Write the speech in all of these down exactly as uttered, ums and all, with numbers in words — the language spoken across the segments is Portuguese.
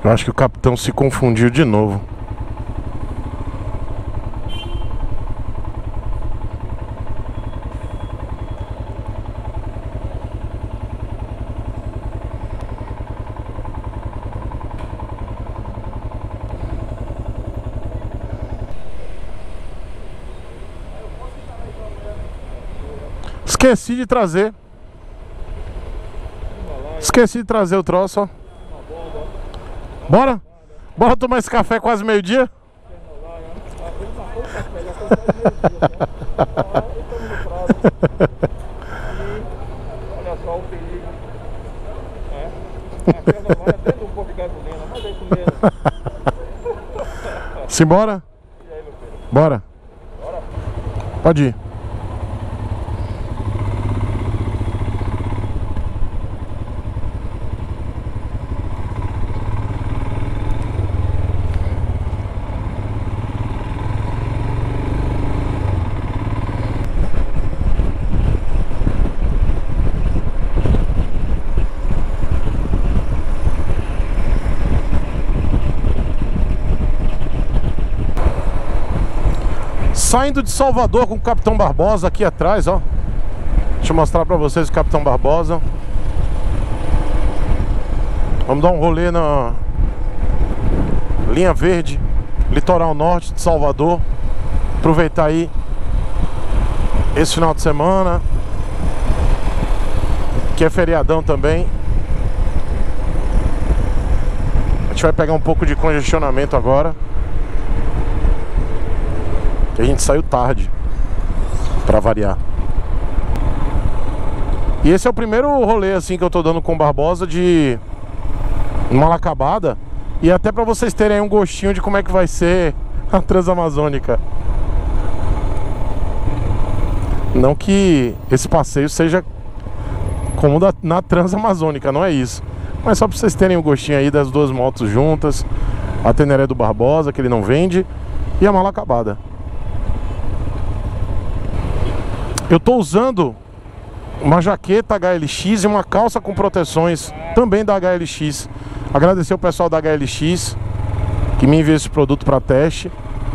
Eu acho que o capitão se confundiu de novo. Esqueci de trazer. Esqueci de trazer o troço, ó. Bora? Bora tomar esse café quase meio-dia? Olha só o perigo. É. Vai dentro um pouco de gasolina, mas é isso mesmo. Simbora? E aí, meu filho? Bora. Bora? Pode ir. Saindo de Salvador com o Capitão Barbosa aqui atrás, ó. Deixa eu mostrar pra vocês o Capitão Barbosa. Vamos dar um rolê na linha verde, litoral norte de Salvador. Aproveitar aí esse final de semana, que é feriadão também. A gente vai pegar um pouco de congestionamento agora, que a gente saiu tarde, pra variar. E esse é o primeiro rolê assim que eu tô dando com o Barbosa de Malacabada. E até pra vocês terem aí um gostinho de como é que vai ser a Transamazônica. Não que esse passeio seja como da, na Transamazônica, não é isso. Mas só pra vocês terem um gostinho aí das duas motos juntas. A Teneré do Barbosa, que ele não vende, e a Malacabada. Eu tô usando uma jaqueta H L X e uma calça com proteções também da H L X. Agradecer o pessoal da H L X que me enviou esse produto para teste.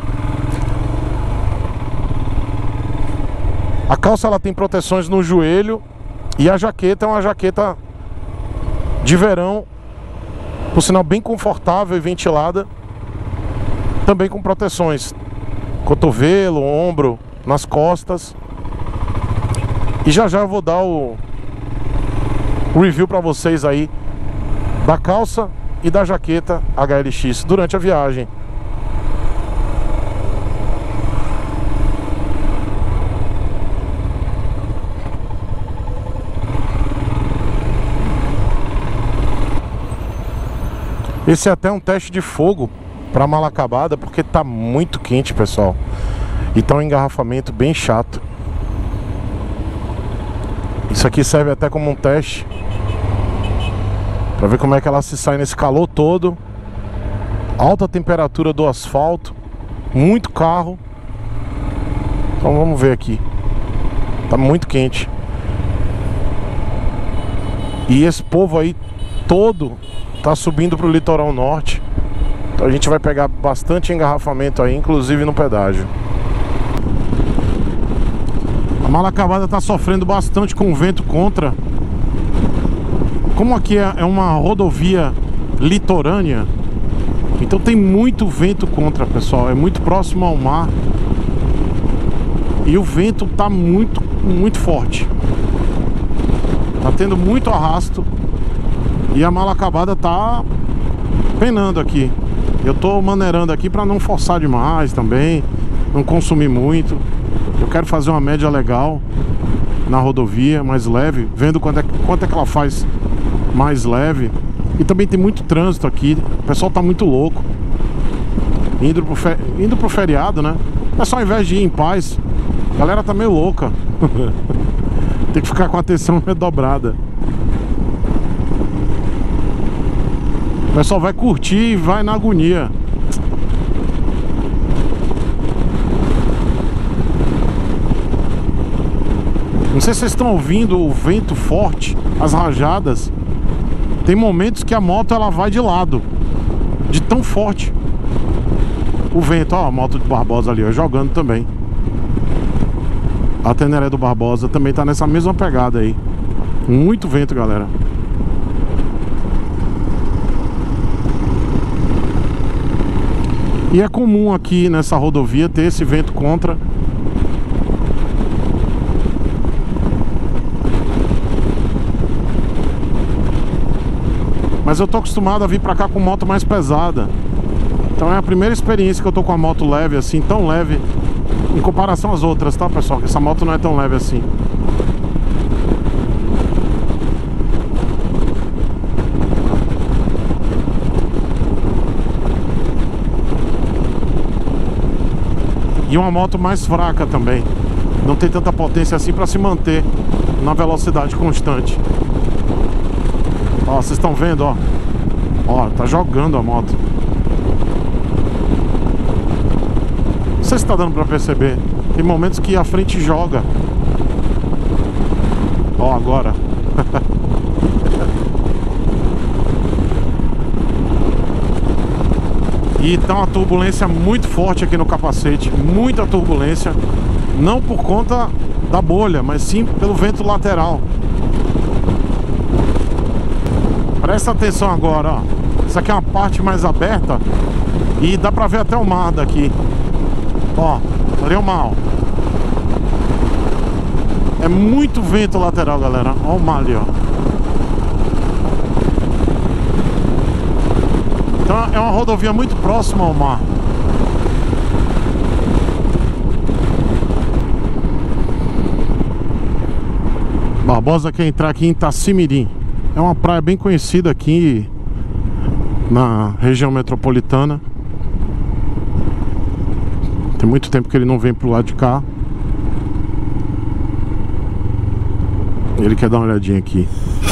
A calça ela tem proteções no joelho e a jaqueta é uma jaqueta de verão, por sinal bem confortável e ventilada, também com proteções cotovelo, ombro, nas costas. E já já eu vou dar o, o review pra vocês aí da calça e da jaqueta H L X durante a viagem. Esse é até um teste de fogo pra Malacabada, porque tá muito quente, pessoal. E tá um engarrafamento bem chato. Isso aqui serve até como um teste para ver como é que ela se sai nesse calor todo. Alta temperatura do asfalto, muito carro. Então vamos ver aqui. Tá muito quente. E esse povo aí todo tá subindo pro litoral norte. Então a gente vai pegar bastante engarrafamento aí, inclusive no pedágio. A Malacabada está sofrendo bastante com o vento contra. Como aqui é uma rodovia litorânea, então tem muito vento contra, pessoal. É muito próximo ao mar e o vento tá muito, muito forte. Tá tendo muito arrasto e a Malacabada tá penando aqui. Eu tô maneirando aqui para não forçar demais também, não consumir muito. Eu quero fazer uma média legal na rodovia, mais leve, vendo quanto é, quanto é que ela faz mais leve. E também tem muito trânsito aqui, o pessoal tá muito louco, indo pro, fe... indo pro feriado, né? O pessoal, ao invés de ir em paz, a galera tá meio louca. Tem que ficar com a atenção redobrada. O pessoal vai curtir e vai na agonia. Não sei se vocês estão ouvindo o vento forte, as rajadas. Tem momentos que a moto ela vai de lado. de tão forte o vento. Ó, a moto do Barbosa ali, ó, jogando também. A Teneré do Barbosa também tá nessa mesma pegada aí. Muito vento, galera. E é comum aqui nessa rodovia ter esse vento contra. Mas eu tô acostumado a vir pra cá com moto mais pesada. Então é a primeira experiência que eu tô com a moto leve assim, tão leve em comparação às outras, tá, pessoal? Que essa moto não é tão leve assim. E uma moto mais fraca também. Não tem tanta potência assim para se manter na velocidade constante. Ó, vocês estão vendo, ó. Ó, tá jogando a moto. Não sei se tá dando para perceber. Tem momentos que a frente joga. Ó, agora. E tá uma turbulência muito forte aqui no capacete. Muita turbulência. Não por conta da bolha, mas sim pelo vento lateral. Presta atenção agora, ó. Essa aqui é uma parte mais aberta e dá pra ver até o mar daqui. Ó, ali é o mar, ó. É muito vento lateral, galera. Ó o mar ali, ó. Então é uma rodovia muito próxima ao mar. Barbosa quer entrar aqui em Itacimirim. É uma praia bem conhecida aqui na região metropolitana. Tem muito tempo que ele não vem pro lado de cá. Ele quer dar uma olhadinha aqui.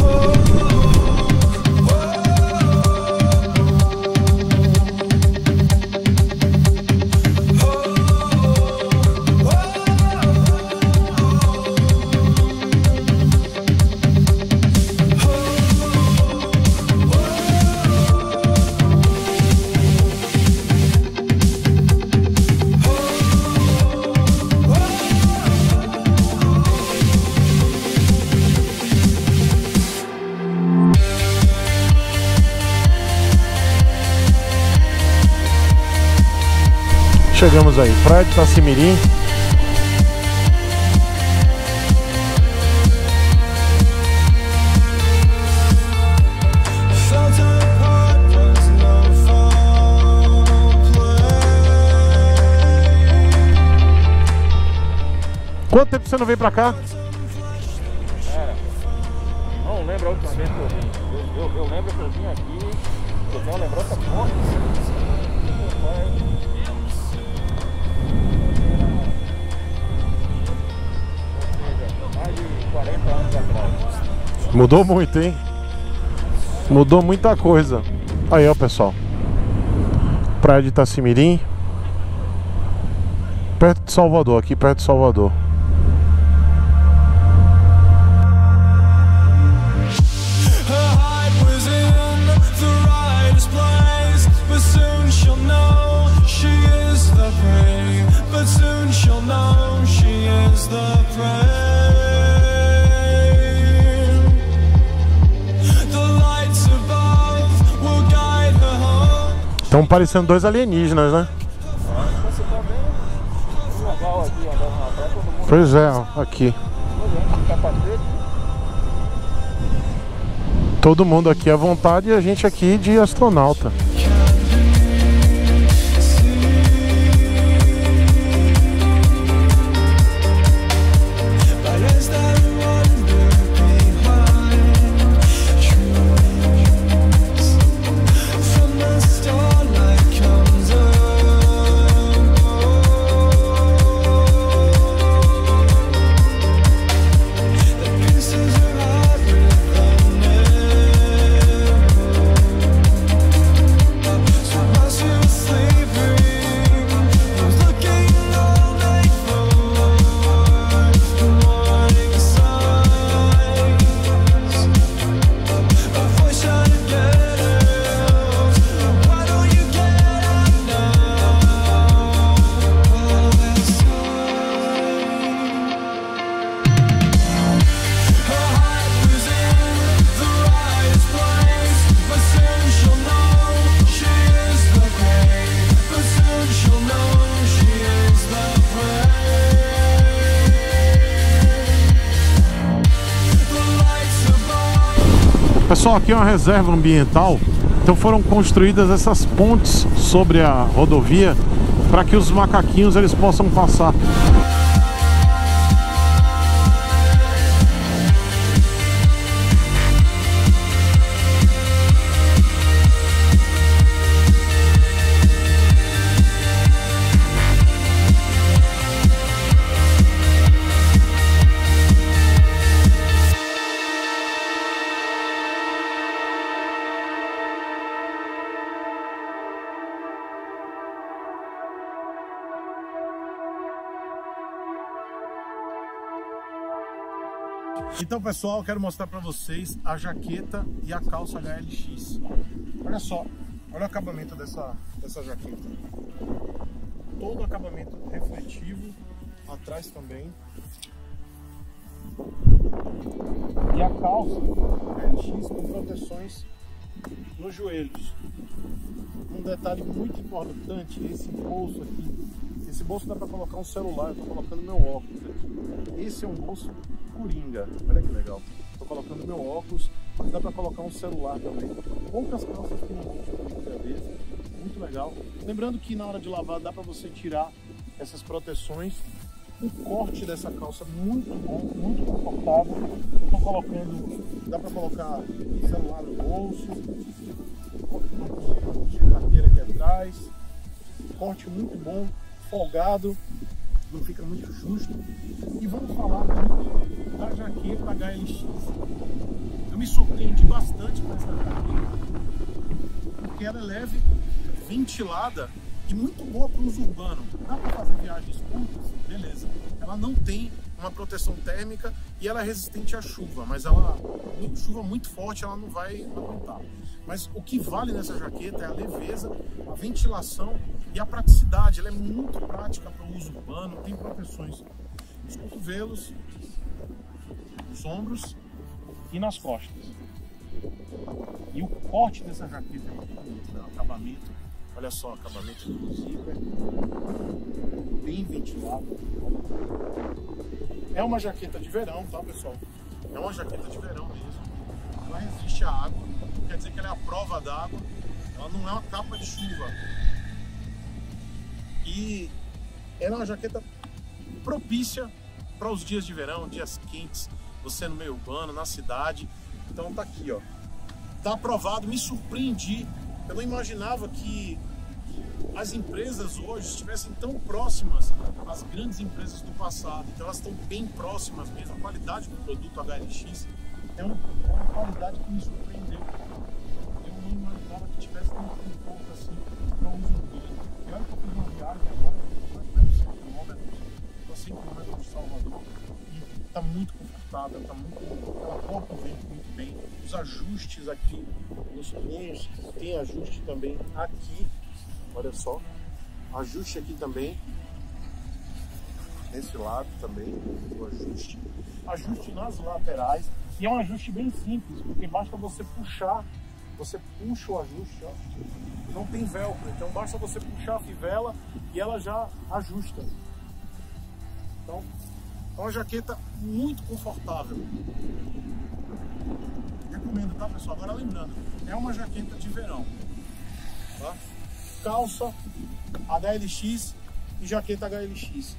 Chegamos aí, praia de Itacimirim. Quanto tempo você não veio pra cá? Cara, não lembro a última vez que eu vim. Eu, eu, eu lembro que eu vim aqui. Eu tenho uma lembrança forte. quarenta anos atrás. Mudou muito, hein? Mudou muita coisa. Aí, ó, pessoal. Praia de Itacimirim. Perto de Salvador, aqui perto de Salvador. Estão parecendo dois alienígenas, né? Pois é, ó, aqui. Todo mundo aqui à vontade e a gente aqui de astronauta. Pessoal, aqui é uma reserva ambiental, então foram construídas essas pontes sobre a rodovia para que os macaquinhos eles possam passar. Então, pessoal, quero mostrar para vocês a jaqueta e a calça H L X. Olha só, olha o acabamento dessa, dessa jaqueta. Todo o acabamento refletivo, atrás também. E a calça H L X com proteções nos joelhos. Um detalhe muito importante, esse bolso aqui. Esse bolso dá para colocar um celular, eu estou colocando meu óculos aqui. Esse é um bolso coringa, olha que legal. Estou colocando meu óculos, mas dá para colocar um celular também. Poucas calças têm um bolso coringa desse, muito legal. Lembrando que na hora de lavar dá para você tirar essas proteções. O corte dessa calça muito bom, muito confortável. Eu estou colocando, dá para colocar celular no bolso, carteira aqui atrás. Corte muito bom, folgado, não fica muito justo. E vamos falar aqui da jaqueta H L X. Eu me surpreendi bastante com essa jaqueta, porque ela é leve, ventilada e muito boa para o uso urbano. Dá para fazer viagens curtas, beleza. Ela não tem uma proteção térmica e ela é resistente à chuva, mas ela, chuva muito forte, ela não vai aguentar. Mas o que vale nessa jaqueta é a leveza, a ventilação e a praticidade. Ela é muito prática para o uso urbano, tem proteções nos cotovelos, nos ombros e nas costas. E o corte dessa jaqueta é muito bonito, né? O acabamento, olha só o acabamento do zíper, bem ventilado. É uma jaqueta de verão, tá, pessoal? É uma jaqueta de verão mesmo. Ela resiste à água, quer dizer que ela é a prova d'água. Ela não é uma capa de chuva. E ela é uma jaqueta propícia para os dias de verão, dias quentes, você no meio urbano, na cidade. Então tá aqui, ó. Tá aprovado, me surpreendi. Eu não imaginava que as empresas hoje estivessem tão próximas às grandes empresas do passado. Então elas estão bem próximas mesmo. A qualidade do produto H L X é uma, é uma qualidade que me surpreendeu. Eu não imaginava que tivesse tanto conforto assim para o uso urbano. E olha que eu fiz uma viagem agora, cem quilômetros, estou a cem quilômetros de Salvador e está muito confortável, tá muito, ela corta o vento muito bem. Os ajustes aqui nos punhos, tem ajuste também aqui, olha só, ajuste aqui também, nesse lado também, o ajuste, ajuste nas laterais, e é um ajuste bem simples, porque basta você puxar, você puxa o ajuste, ó. Não tem velcro, então basta você puxar a fivela e ela já ajusta. Então, é uma jaqueta muito confortável. Recomendo, tá, pessoal? Agora lembrando, é uma jaqueta de verão, tá? Calça H L X e jaqueta H L X.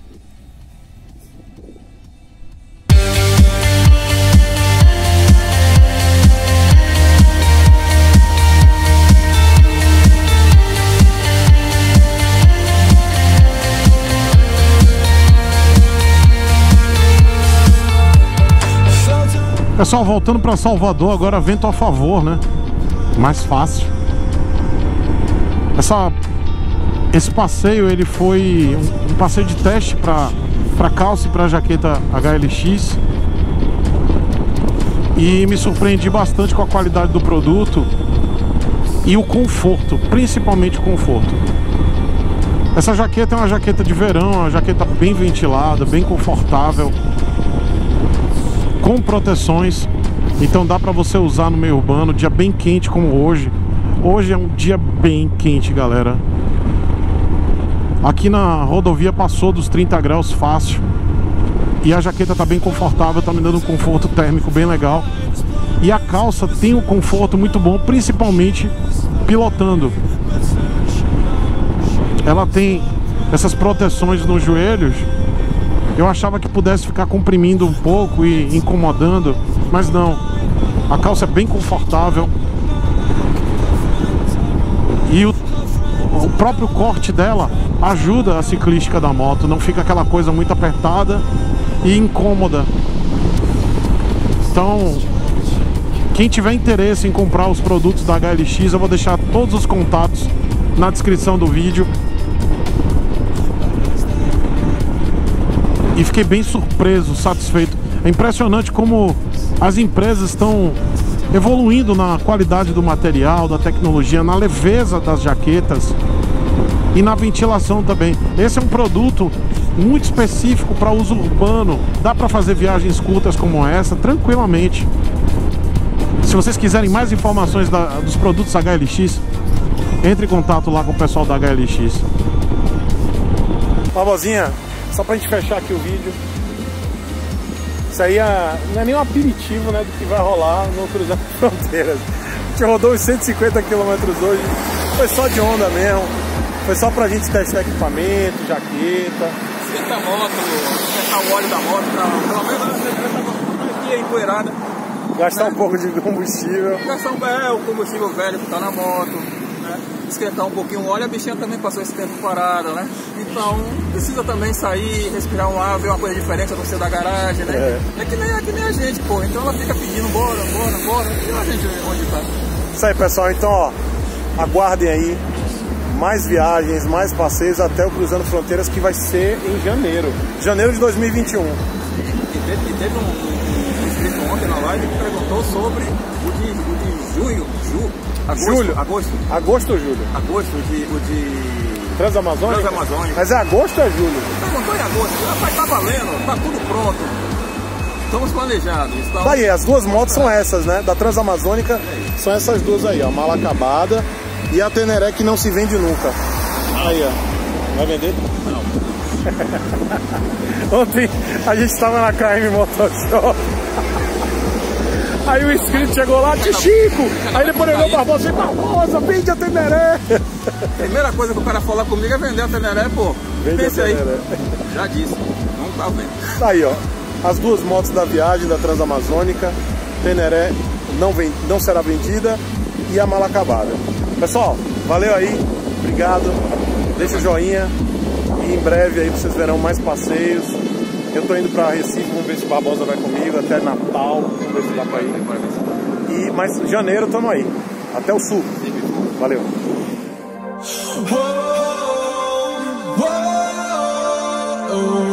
Pessoal, voltando para Salvador, agora vento a favor, né? Mais fácil. Essa, esse passeio, ele foi um, um passeio de teste para para calça e para jaqueta H L X. E me surpreendi bastante com a qualidade do produto e o conforto, principalmente o conforto. Essa jaqueta é uma jaqueta de verão, uma jaqueta bem ventilada, bem confortável, com proteções, então dá para você usar no meio urbano, dia bem quente como hoje. Hoje é um dia bem quente, galera. Aqui na rodovia passou dos trinta graus fácil. E a jaqueta tá bem confortável, tá me dando um conforto térmico bem legal. E a calça tem um conforto muito bom, principalmente pilotando. Ela tem essas proteções nos joelhos. Eu achava que pudesse ficar comprimindo um pouco e incomodando, mas não. A calça é bem confortável. E o, o próprio corte dela ajuda a ciclística da moto. Não fica aquela coisa muito apertada e incômoda. Então, quem tiver interesse em comprar os produtos da H L X, eu vou deixar todos os contatos na descrição do vídeo. E fiquei bem surpreso, satisfeito. É impressionante como as empresas estão evoluindo na qualidade do material, da tecnologia, na leveza das jaquetas e na ventilação também. Esse é um produto muito específico para uso urbano. Dá para fazer viagens curtas como essa tranquilamente. Se vocês quiserem mais informações da, dos produtos H L X, entre em contato lá com o pessoal da H L X. Famosinha, só pra gente fechar aqui o vídeo. Isso aí é, não é nem um aperitivo, né, do que vai rolar no Cruzando Fronteiras. A gente rodou os cento e cinquenta quilômetros hoje. Foi só de onda mesmo. Foi só pra gente testar equipamento, jaqueta. Esquentar a moto, esquentar o óleo da moto, pra, pelo menos aqui é empoeirada. Gastar né? um pouco de combustível. Gastar um, é, o combustível velho que tá na moto, né? Esquentar um pouquinho o óleo. A bichinha também passou esse tempo parada, né? Então precisa também sair, respirar um ar, ver uma coisa diferente do seu da garagem, né? É, é, que, nem, é que nem a gente, pô. Então ela fica pedindo bora, bora, bora. E a gente onde tá? Isso aí, pessoal. Então, ó, aguardem aí mais viagens, mais passeios até o Cruzando Fronteiras, que vai ser em janeiro. Janeiro de dois mil e vinte e um. E teve, e teve um, um, um inscrito ontem na live que perguntou sobre o de, o de junho, ju, agosto, julho. agosto. Agosto ou julho? Agosto, o de... O de... Transamazônica? Transamazônica. Mas é agosto ou é julho? Perguntou em agosto. Vai estar valendo, tá tudo pronto. Estamos planejados. Estamos... Tá aí, as duas motos são essas, né? Da Transamazônica, são essas duas aí, ó. Mala acabada e a Teneré que não se vende nunca. Aí, ó. Vai vender? Não. Ontem a gente tava na K M Motoshop. Aí o inscrito chegou lá, tio Chico. Aí depois olhou pra você, Barbosa, vende a Teneré. Primeira coisa que o cara falar comigo é vender a Teneré, pô. Vende a Teneré. Aí. Já disse, não tá vendo. Tá aí, ó. As duas motos da viagem da Transamazônica. Teneré não, vem, não será vendida. E a mala acabada. Pessoal, valeu aí. Obrigado. Deixa o joinha. E em breve aí vocês verão mais passeios. Eu tô indo pra Recife, vamos ver se o Barbosa vai comigo. Até Natal, vamos ver se dá pra ir. E, mas janeiro estamos aí. Até o sul. Valeu. Whoa, whoa, oh.